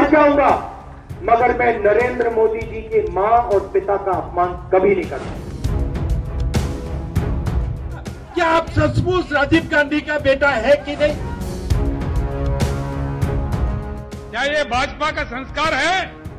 जाऊंगा, मगर मैं नरेंद्र मोदी जी की मां और पिता का अपमान कभी नहीं करूंगा। क्या आप सचमुच राजीव गांधी का बेटा है कि नहीं? क्या ये भाजपा का संस्कार है?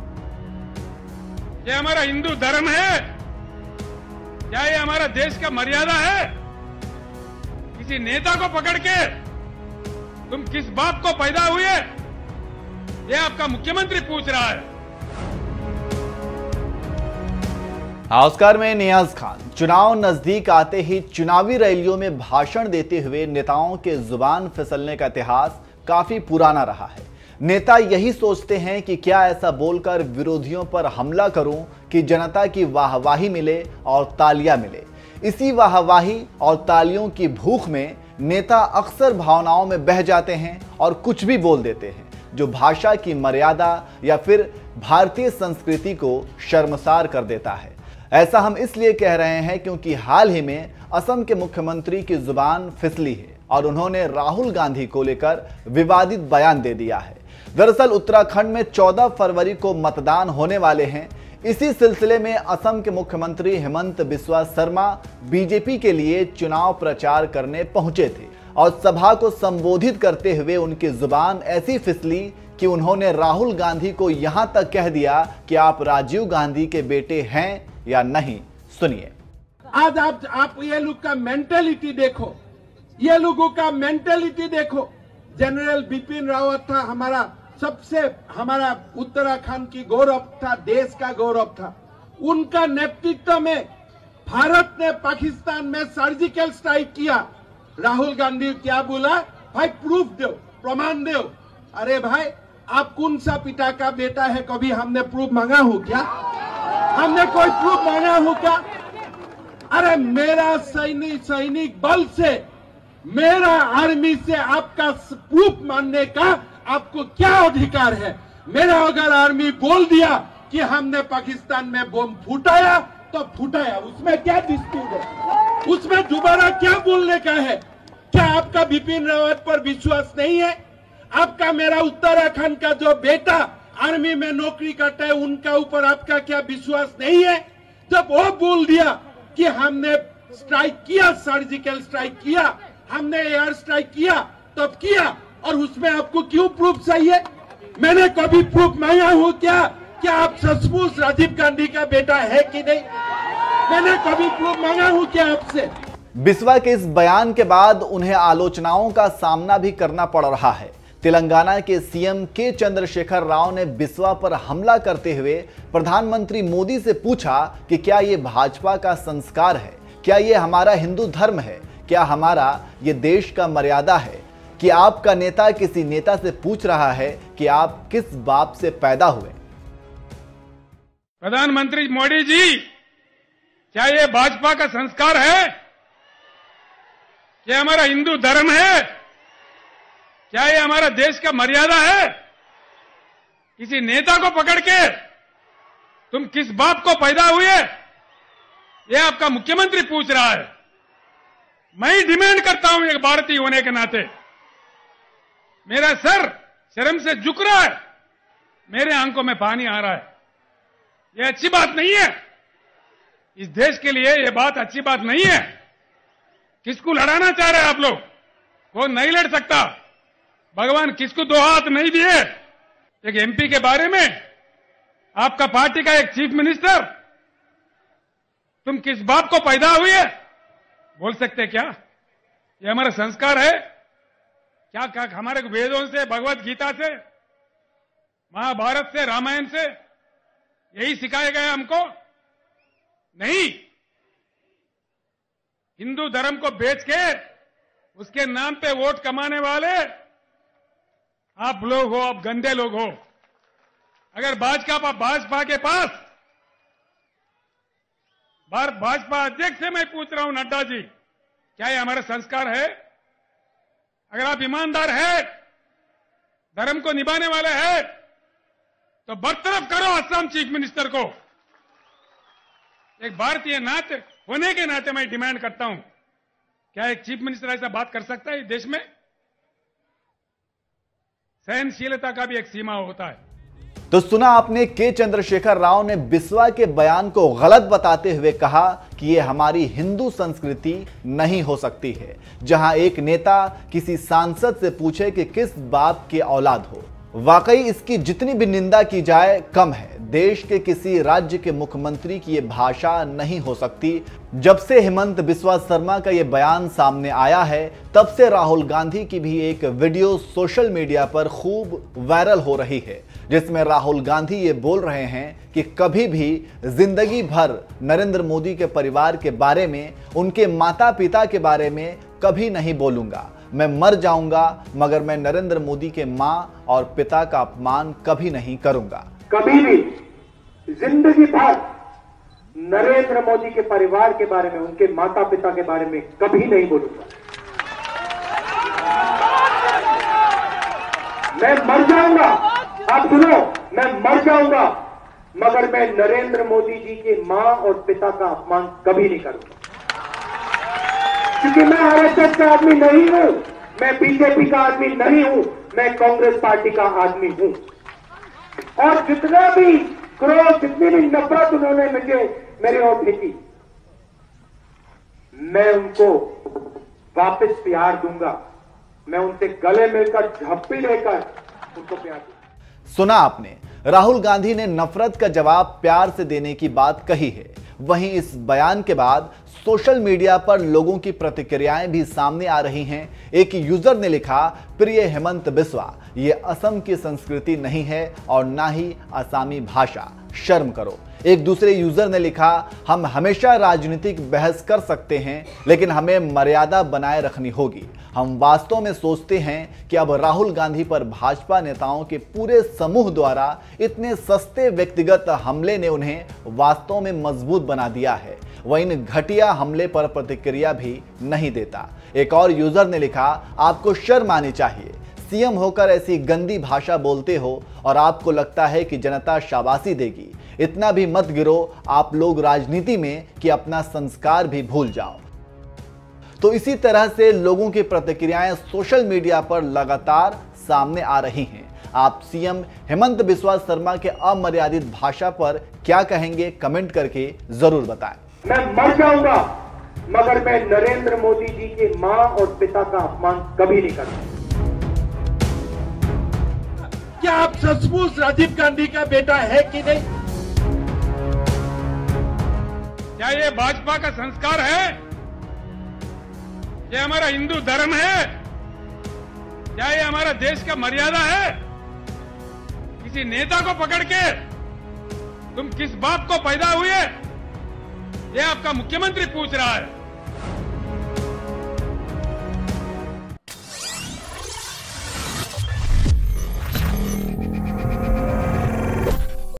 ये हमारा हिंदू धर्म है? क्या ये हमारा देश का मर्यादा है? किसी नेता को पकड़ के तुम किस बाप को पैदा हुए, ये आपका मुख्यमंत्री पूछ रहा है। ऑस्कर में नियाज खान। चुनाव नजदीक आते ही चुनावी रैलियों में भाषण देते हुए नेताओं के जुबान फिसलने का इतिहास काफी पुराना रहा है। नेता यही सोचते हैं कि क्या ऐसा बोलकर विरोधियों पर हमला करूं कि जनता की वाहवाही मिले और तालियां मिले। इसी वाहवाही और तालियों की भूख में नेता अक्सर भावनाओं में बह जाते हैं और कुछ भी बोल देते हैं जो भाषा की मर्यादा या फिर भारतीय संस्कृति को शर्मसार कर देता है। ऐसा हम इसलिए कह रहे हैं क्योंकि हाल ही में असम के मुख्यमंत्री की जुबान फिसली है और उन्होंने राहुल गांधी को लेकर विवादित बयान दे दिया है। दरअसल उत्तराखंड में 14 फरवरी को मतदान होने वाले हैं। इसी सिलसिले में असम के मुख्यमंत्री हेमंत बिस्वा शर्मा बीजेपी के लिए चुनाव प्रचार करने पहुंचे थे और सभा को संबोधित करते हुए उनकी जुबान ऐसी फिसली कि उन्होंने राहुल गांधी को यहां तक कह दिया कि आप राजीव गांधी के बेटे हैं या नहीं। सुनिए। आज आप ये लोग का मेंटेलिटी देखो, ये लोगों का मेंटेलिटी देखो। जनरल बिपिन रावत था हमारा उत्तराखंड की गौरव था, देश का गौरव था। उनका नेतृत्व में भारत ने पाकिस्तान में सर्जिकल स्ट्राइक किया। राहुल गांधी क्या बोला? भाई प्रूफ दो, प्रमाण दो। अरे भाई, आप कौन सा पिता का बेटा है? कभी हमने प्रूफ मांगा हो क्या? हमने कोई प्रूफ मांगा हो क्या? अरे मेरा सैनिक बल से, मेरा आर्मी से आपका प्रूफ मानने का आपको क्या अधिकार है? मेरा अगर आर्मी बोल दिया कि हमने पाकिस्तान में बम फूटाया तो फूटाया, उसमें क्या डिस्प्यूट है? उसमें दोबारा क्या बोलने का है? क्या आपका बिपिन रावत पर विश्वास नहीं है? आपका मेरा उत्तराखंड का जो बेटा आर्मी में नौकरी करता है, उनका ऊपर आपका क्या विश्वास नहीं है? जब वो बोल दिया कि हमने स्ट्राइक किया, सर्जिकल स्ट्राइक किया, हमने एयर स्ट्राइक किया, तब किया, और उसमें आपको क्यों प्रूफ चाहिए? मैंने कभी प्रूफ मांगा हूं क्या? क्या आप सचमुच राजीव गांधी का बेटा है कि नहीं? मैंने कभी प्रूफ मांगा हूं क्या आपसे? बिस्वा के इस बयान के बाद उन्हें आलोचनाओं का सामना भी करना पड़ रहा है। तेलंगाना के सीएम के चंद्रशेखर राव ने बिस्वा पर हमला करते हुए प्रधानमंत्री मोदी से पूछा कि क्या ये भाजपा का संस्कार है, क्या ये हमारा हिंदू धर्म है, क्या हमारा ये देश का मर्यादा है कि आपका नेता किसी नेता से पूछ रहा है कि आप किस बाप से पैदा हुए। प्रधानमंत्री मोदी जी, क्या ये भाजपा का संस्कार है? क्या हमारा हिंदू धर्म है? क्या ये हमारा देश का मर्यादा है? किसी नेता को पकड़ के तुम किस बाप को पैदा हुए, ये आपका मुख्यमंत्री पूछ रहा है। मैं ही डिमांड करता हूं एक भारतीय होने के नाते। मेरा सर शर्म से झुक रहा है, मेरे आंखों में पानी आ रहा है। यह अच्छी बात नहीं है, इस देश के लिए यह बात अच्छी बात नहीं है। किसको लड़ाना चाह रहे हैं आप लोग? वो नहीं लड़ सकता। भगवान किसको दो हाथ नहीं दिए। एक एमपी के बारे में आपका पार्टी का एक चीफ मिनिस्टर, तुम किस बाप को पैदा हुए बोल सकते क्या? ये हमारा संस्कार है क्या? हमारे वेदों से, भगवत गीता से, महाभारत से, रामायण से यही सिखाया गया हमको? नहीं। हिंदू धर्म को बेच के उसके नाम पे वोट कमाने वाले आप लोग हो, आप गंदे लोग हो। अगर भाजपा के पास, भाजपा अध्यक्ष से मैं पूछ रहा हूं, नड्डा जी, क्या ये हमारा संस्कार है? अगर आप ईमानदार है, धर्म को निभाने वाले हैं, तो बरतरफ करो असम चीफ मिनिस्टर को। एक भारतीय नाते होने के नाते मैं डिमांड करता हूं, क्या एक चीफ मिनिस्टर ऐसा बात कर सकता है इस देश में? सहनशीलता का भी एक सीमा होता है। तो सुना आपने, के चंद्रशेखर राव ने बिस्वा के बयान को गलत बताते हुए कहा कि ये हमारी हिंदू संस्कृति नहीं हो सकती है जहां एक नेता किसी सांसद से पूछे कि किस बाप की औलाद हो। वाकई इसकी जितनी भी निंदा की जाए कम है। देश के किसी राज्य के मुख्यमंत्री की ये भाषा नहीं हो सकती। जब से हेमंत बिस्वा शर्मा का ये बयान सामने आया है तब से राहुल गांधी की भी एक वीडियो सोशल मीडिया पर खूब वायरल हो रही है, जिसमें राहुल गांधी ये बोल रहे हैं कि कभी भी जिंदगी भर नरेंद्र मोदी के परिवार के बारे में, उनके माता पिता के बारे में कभी नहीं बोलूंगा। मैं मर जाऊंगा मगर मैं नरेंद्र मोदी के मां और पिता का अपमान कभी नहीं करूंगा। कभी भी जिंदगी भर नरेंद्र मोदी के परिवार के बारे में, उनके माता पिता के बारे में कभी नहीं बोलूंगा। मैं मर जाऊंगा, आप सुनो, मैं मर जाऊंगा मगर मैं नरेंद्र मोदी जी के मां और पिता का अपमान कभी नहीं करूंगा। क्योंकि मैं आरएसएस का आदमी नहीं हूं, मैं बीजेपी का आदमी नहीं हूं, मैं कांग्रेस पार्टी का आदमी हूं। और जितना भी क्रोध, जितनी भी नफरत उन्होंने मेरी ओर फेंकी, मैं उनको वापस प्यार दूंगा। मैं उनसे गले मिलकर झप्पी लेकर उनको प्यार दूंगा। सुना आपने, राहुल गांधी ने नफरत का जवाब प्यार से देने की बात कही है। वहीं इस बयान के बाद सोशल मीडिया पर लोगों की प्रतिक्रियाएं भी सामने आ रही हैं। एक यूजर ने लिखा, प्रिय हेमंत बिस्वा, ये असम की संस्कृति नहीं है और ना ही आसामी भाषा, शर्म करो। एक दूसरे यूजर ने लिखा, हम हमेशा राजनीतिक बहस कर सकते हैं लेकिन हमें मर्यादा बनाए रखनी होगी। हम वास्तव में सोचते हैं कि अब राहुल गांधी पर भाजपा नेताओं के पूरे समूह द्वारा इतने सस्ते व्यक्तिगत हमले ने उन्हें वास्तव में मजबूत बना दिया है। वह इन घटिया हमले पर प्रतिक्रिया भी नहीं देता। एक और यूजर ने लिखा, आपको शर्म आनी चाहिए, सीएम होकर ऐसी गंदी भाषा बोलते हो और आपको लगता है कि जनता शाबाशी देगी। इतना भी मत गिरो आप लोग राजनीति में कि अपना संस्कार भी भूल जाओ। तो इसी तरह से लोगों की प्रतिक्रियाएं सोशल मीडिया पर लगातार सामने आ रही हैं। आप सीएम हेमंत बिस्वा शर्मा के अमर्यादित भाषा पर क्या कहेंगे, कमेंट करके जरूर बताएं। मैं मर जाऊंगा मगर मैं नरेंद्र मोदी जी के मां और पिता का अपमान कभी नहीं करूंगा। क्या आप सचमुच राजीव गांधी का बेटा है कि नहीं? क्या ये भाजपा का संस्कार है? ये हमारा हिंदू धर्म है? क्या ये हमारा देश का मर्यादा है? किसी नेता को पकड़ के तुम किस बाप को पैदा हुए, ये आपका मुख्यमंत्री पूछ रहा है।